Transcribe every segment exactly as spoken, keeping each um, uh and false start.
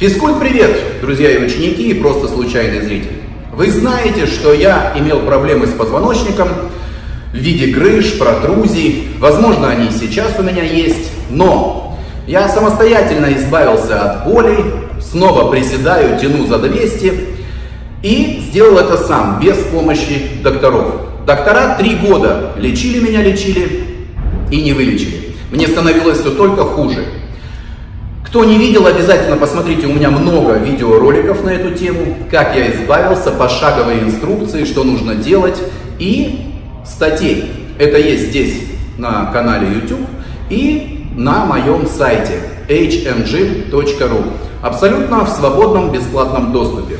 Физкульт-привет, друзья и ученики, и просто случайный зритель. Вы знаете, что я имел проблемы с позвоночником в виде грыж, протрузий. Возможно, они и сейчас у меня есть, но я самостоятельно избавился от болей, снова приседаю, тяну за двести и сделал это сам, без помощи докторов. Доктора три года лечили меня, лечили и не вылечили. Мне становилось все только хуже. Кто не видел, обязательно посмотрите, у меня много видеороликов на эту тему, как я избавился, пошаговые инструкции, что нужно делать, и статей. Это есть здесь на канале YouTube и на моем сайте эйч эм джи точка ру. Абсолютно в свободном бесплатном доступе.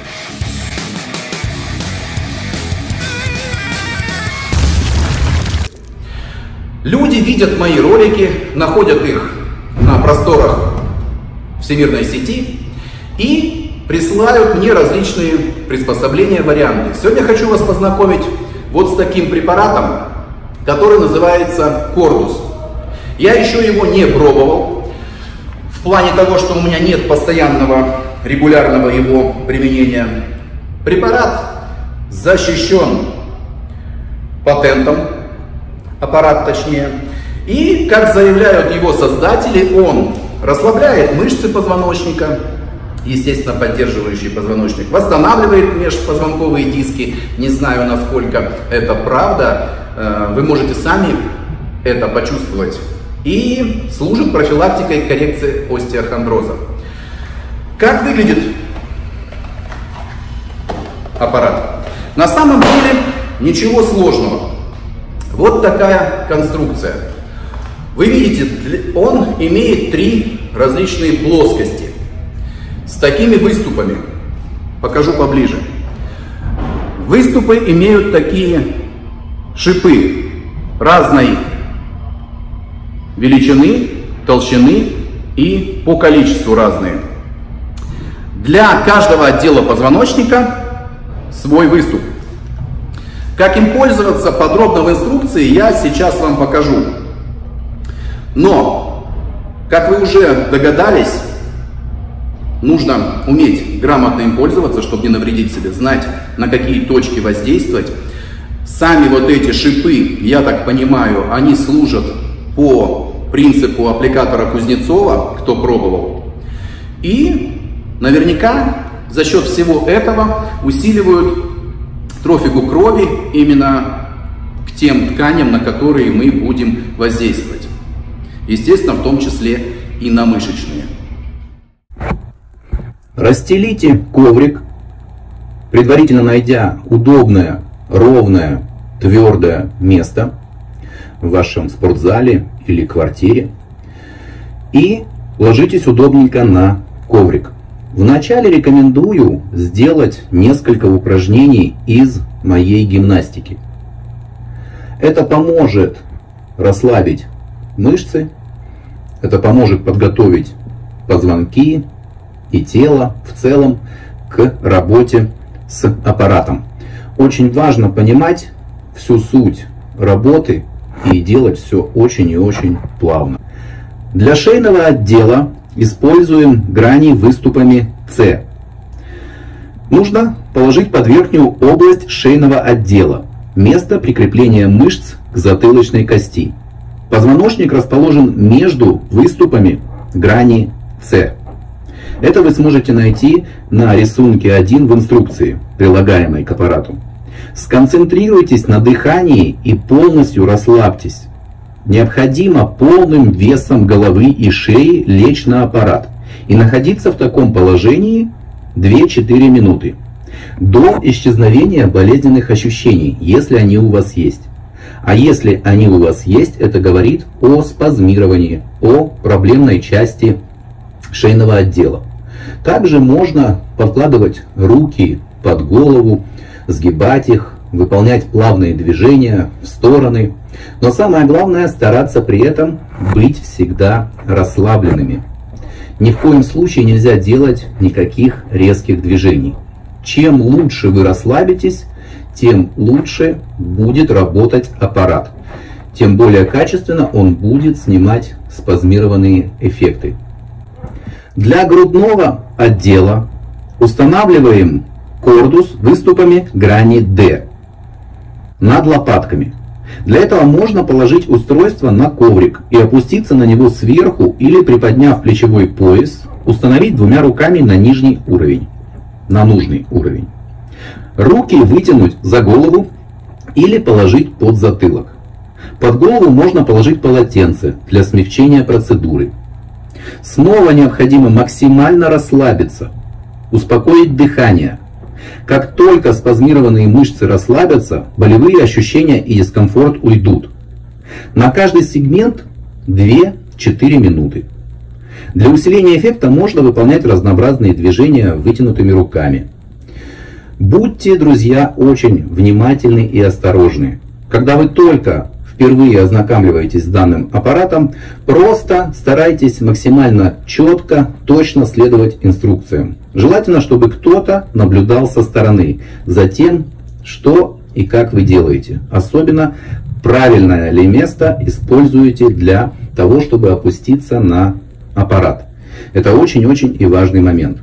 Люди видят мои ролики, находят их на просторах всемирной сети и присылают мне различные приспособления, варианты. Сегодня хочу вас познакомить вот с таким препаратом, который называется Cordus. Я еще его не пробовал, в плане того, что у меня нет постоянного, регулярного его применения. Препарат защищен патентом, аппарат точнее, и, как заявляют его создатели, он расслабляет мышцы позвоночника, естественно, поддерживающие позвоночник, восстанавливает межпозвонковые диски. Не знаю, насколько это правда, вы можете сами это почувствовать. И служит профилактикой коррекции остеохондроза. Как выглядит аппарат? На самом деле ничего сложного. Вот такая конструкция. Вы видите, он имеет три различные плоскости с такими выступами. Покажу поближе. Выступы имеют такие шипы разной величины, толщины и по количеству разные. Для каждого отдела позвоночника свой выступ. Как им пользоваться, подробно в инструкции я сейчас вам покажу. Но, как вы уже догадались, нужно уметь грамотно им пользоваться, чтобы не навредить себе, знать, на какие точки воздействовать. Сами вот эти шипы, я так понимаю, они служат по принципу аппликатора Кузнецова, кто пробовал. И наверняка за счет всего этого усиливают трофику крови именно к тем тканям, на которые мы будем воздействовать. Естественно, в том числе и на мышечные. Расстелите коврик, предварительно найдя удобное, ровное, твердое место в вашем спортзале или квартире. И ложитесь удобненько на коврик. Вначале рекомендую сделать несколько упражнений из моей гимнастики. Это поможет расслабить мышцы, это поможет подготовить позвонки и тело в целом к работе с аппаратом. Очень важно понимать всю суть работы и делать все очень и очень плавно. Для шейного отдела используем грани выступами С. Нужно положить под верхнюю область шейного отдела, место прикрепления мышц к затылочной кости. Позвоночник расположен между выступами грани С. Это вы сможете найти на рисунке один в инструкции, прилагаемой к аппарату. Сконцентрируйтесь на дыхании и полностью расслабьтесь. Необходимо полным весом головы и шеи лечь на аппарат и находиться в таком положении две-четыре минуты до исчезновения болезненных ощущений, если они у вас есть. А если они у вас есть, это говорит о спазмировании, о проблемной части шейного отдела. Также можно подкладывать руки под голову, сгибать их, выполнять плавные движения в стороны. Но самое главное, стараться при этом быть всегда расслабленными. Ни в коем случае нельзя делать никаких резких движений. Чем лучше вы расслабитесь, тем лучше будет работать аппарат. Тем более качественно он будет снимать спазмированные эффекты. Для грудного отдела устанавливаем кордус выступами грани D над лопатками. Для этого можно положить устройство на коврик и опуститься на него сверху или, приподняв плечевой пояс, установить двумя руками на нижний уровень, на нужный уровень. Руки вытянуть за голову или положить под затылок. Под голову можно положить полотенце для смягчения процедуры. Снова необходимо максимально расслабиться, успокоить дыхание. Как только спазмированные мышцы расслабятся, болевые ощущения и дискомфорт уйдут. На каждый сегмент две-четыре минуты. Для усиления эффекта можно выполнять разнообразные движения вытянутыми руками. Будьте, друзья, очень внимательны и осторожны. Когда вы только впервые ознакомливаетесь с данным аппаратом, просто старайтесь максимально четко, точно следовать инструкциям. Желательно, чтобы кто-то наблюдал со стороны за тем, что и как вы делаете. Особенно, правильное ли место используете для того, чтобы опуститься на аппарат. Это очень-очень и важный момент.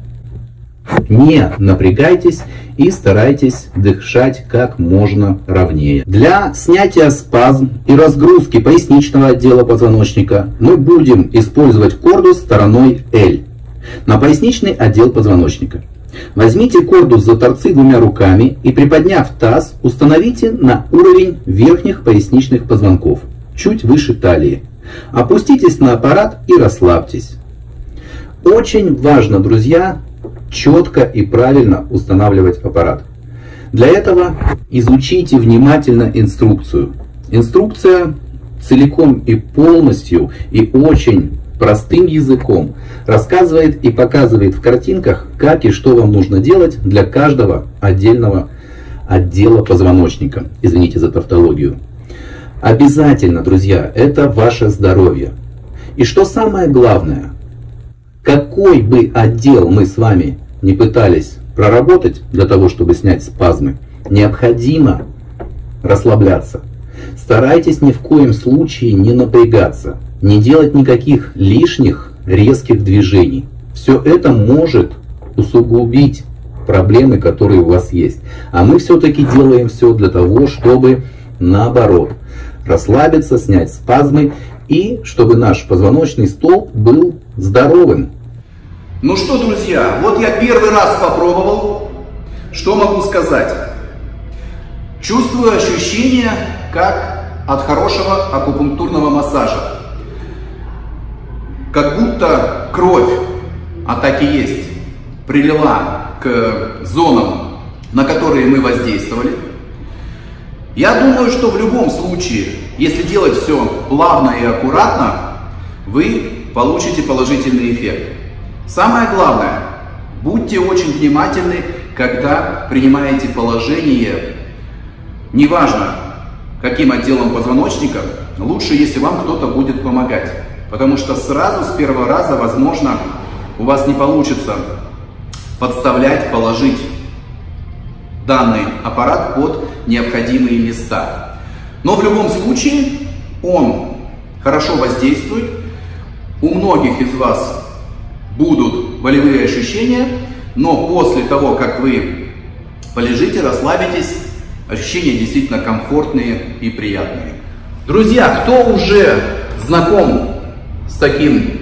Не напрягайтесь и старайтесь дышать как можно ровнее. Для снятия спазм и разгрузки поясничного отдела позвоночника мы будем использовать кордус стороной L на поясничный отдел позвоночника. Возьмите кордус за торцы двумя руками и, приподняв таз, установите на уровень верхних поясничных позвонков, чуть выше талии. Опуститесь на аппарат и расслабьтесь. Очень важно, друзья, четко и правильно устанавливать аппарат. Для этого изучите внимательно инструкцию. Инструкция целиком и полностью и очень простым языком рассказывает и показывает в картинках, как и что вам нужно делать для каждого отдельного отдела позвоночника. Извините за тавтологию. Обязательно, друзья, это ваше здоровье. И что самое главное, какой бы отдел мы с вами не пытались проработать для того, чтобы снять спазмы, необходимо расслабляться. Старайтесь ни в коем случае не напрягаться, не делать никаких лишних резких движений. Все это может усугубить проблемы, которые у вас есть. А мы все-таки делаем все для того, чтобы наоборот расслабиться, снять спазмы и чтобы наш позвоночный столб был здоровым. Ну что, друзья, вот я первый раз попробовал. Что могу сказать? Чувствую ощущение, как от хорошего акупунктурного массажа. Как будто кровь, а так и есть, прилила к зонам, на которые мы воздействовали. Я думаю, что в любом случае, если делать все плавно и аккуратно, вы получите положительный эффект. Самое главное, будьте очень внимательны, когда принимаете положение, неважно каким отделом позвоночника, лучше, если вам кто-то будет помогать. Потому что сразу с первого раза, возможно, у вас не получится подставлять, положить данный аппарат под необходимые места. Но в любом случае он хорошо воздействует. У многих из вас будут болевые ощущения, но после того, как вы полежите, расслабитесь, ощущения действительно комфортные и приятные. Друзья, кто уже знаком с таким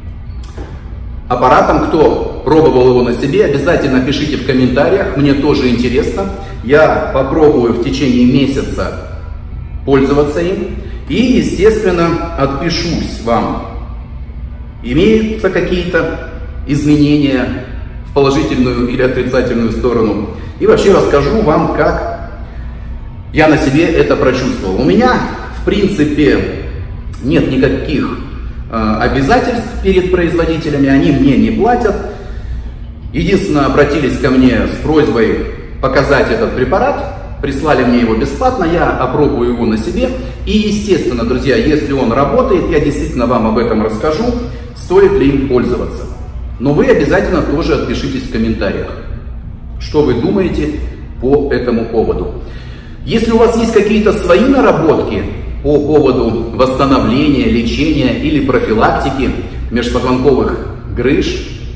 аппаратом, кто пробовал его на себе, обязательно пишите в комментариях, мне тоже интересно. Я попробую в течение месяца пользоваться им и, естественно, отпишусь вам. Имеются какие-то изменения в положительную или отрицательную сторону. И вообще расскажу вам, как я на себе это прочувствовал. У меня, в принципе, нет никаких э, обязательств перед производителями, они мне не платят. Единственное, обратились ко мне с просьбой показать этот препарат, прислали мне его бесплатно, я опробую его на себе. И, естественно, друзья, если он работает, я действительно вам об этом расскажу, стоит ли им пользоваться. Но вы обязательно тоже отпишитесь в комментариях, что вы думаете по этому поводу. Если у вас есть какие-то свои наработки по поводу восстановления, лечения или профилактики межпозвонковых грыж,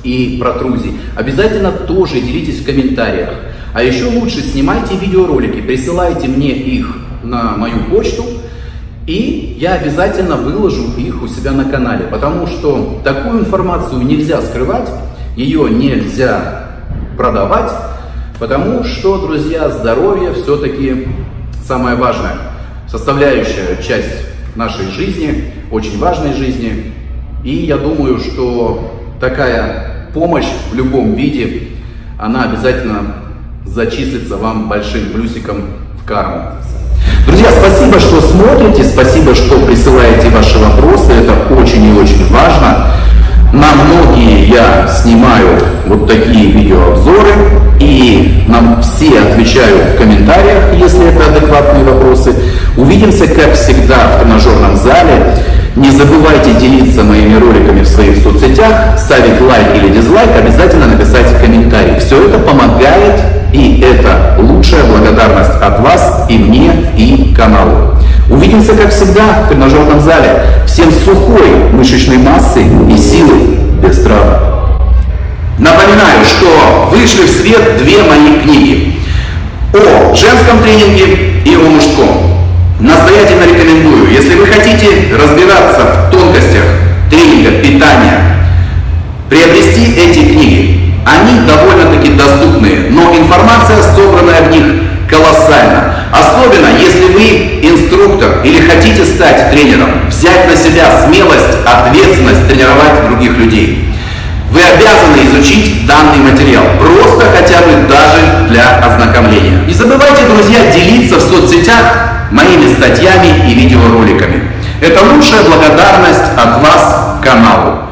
и протрузий, обязательно тоже делитесь в комментариях. А еще лучше снимайте видеоролики, присылайте мне их на мою почту, и я обязательно выложу их у себя на канале, потому что такую информацию нельзя скрывать, ее нельзя продавать, потому что, друзья, здоровье все-таки самая важная составляющая часть нашей жизни, очень важной жизни. И я думаю, что такая помощь в любом виде, она обязательно зачислится вам большим плюсиком в карму. Друзья, спасибо, что смотрите, спасибо, что присылаете ваши вопросы, это очень и очень важно. На многие я снимаю вот такие видеообзоры, и нам все отвечаю в комментариях, если это адекватные вопросы. Увидимся, как всегда, в тренажерном зале. Не забывайте делиться моими роликами в своих соцсетях, ставить лайк или дизлайк, обязательно написать комментарий. Все это помогает, и это лучшая благодарность от вас и мне, и каналу. Увидимся, как всегда, в тренажерном зале. Всем сухой мышечной массы и силы без травм. Напоминаю, что вышли в свет две мои книги о женском тренинге и о мужском. Настоятельно рекомендую, если вы хотите разбираться в тонкостях тренинга, питания, приобрести эти книги. Они довольно-таки доступные, но информация, собранная в них, колоссальна. Особенно, если вы инструктор или хотите стать тренером, взять на себя смелость, ответственность тренировать других людей. Вы обязаны изучить данный материал, просто хотя бы даже для ознакомления. Не забывайте, друзья, делиться в соцсетях моими статьями и видеороликами. Это лучшая благодарность от вас каналу.